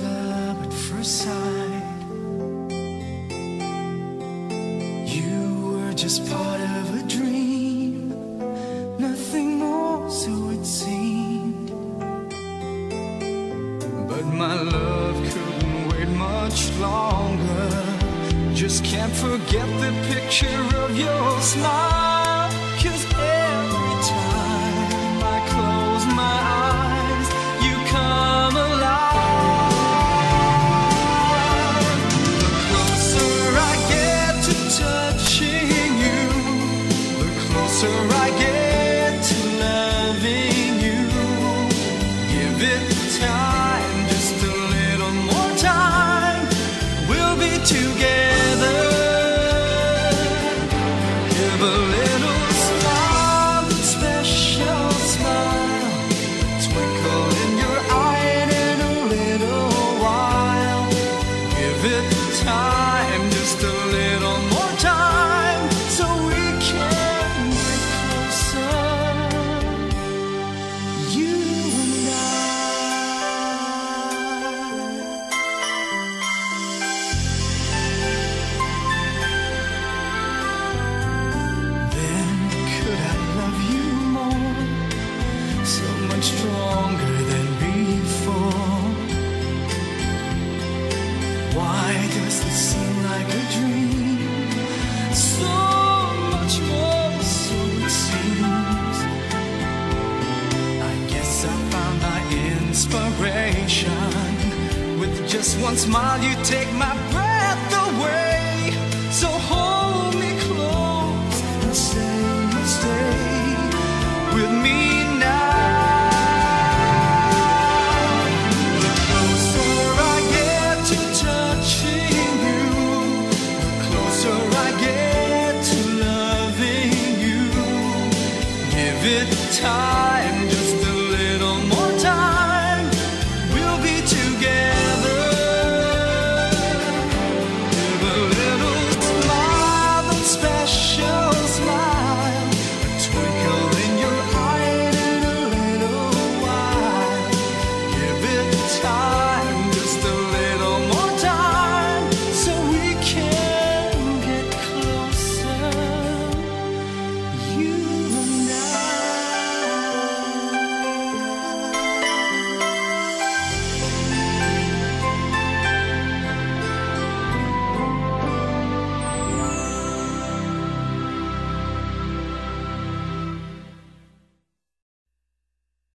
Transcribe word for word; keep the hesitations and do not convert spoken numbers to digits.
love at first sight. You were just part of a dream, nothing more, so it seemed. But my love couldn't wait much longer. Just can't forget the picture of your smile. 'Cause every time I close my eyes, you come alive. The closer I get to touching you, the closer I get to loving you. Give it time, just a little more time, we'll be together. Give a little smile, special smile, twinkle in your eye, and in a little while, give it time, just a little more time, so we can get closer, you and stronger than before. Why does this seem like a dream? So much more, so it seems. I guess I found my inspiration. With just one smile you take my breath away.